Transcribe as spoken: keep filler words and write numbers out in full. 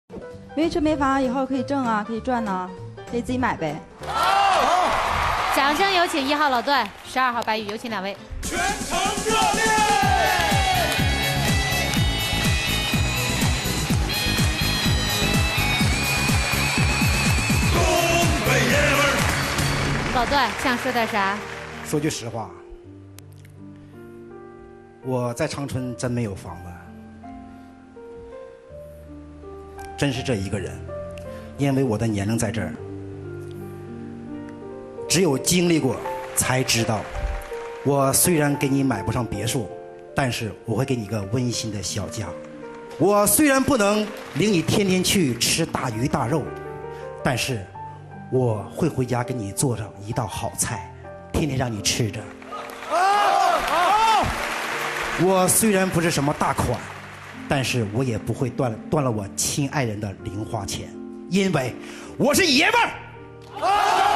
没车没房，以后可以挣啊，可以赚呐、啊，可以自己买呗。 掌声有请一号老段，十二号白宇，有请两位。 全程热烈！东北爷们儿， 老段想说点啥？ 说句实话，我在长春真没有房子。 真是这一个人，因为我的年龄在这儿，只有经历过才知道。我虽然给你买不上别墅，但是我会给你一个温馨的小家。我虽然不能领你天天去吃大鱼大肉，但是我会回家给你做上一道好菜，天天让你吃着。我虽然不是什么大款。 但是我也不会断断了我亲爱人的零花钱，因为我是爷们儿。